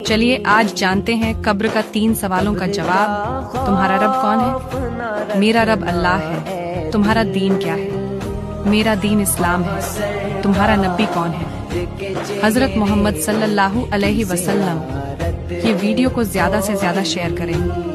चलिए आज जानते हैं कब्र का 3 सवालों का जवाब। तुम्हारा रब कौन है? मेरा रब अल्लाह है। तुम्हारा दीन क्या है? मेरा दीन इस्लाम है। तुम्हारा नबी कौन है? हजरत मोहम्मद सल्लल्लाहु अलैहि वसल्लम। ये वीडियो को ज्यादा से ज्यादा शेयर करें।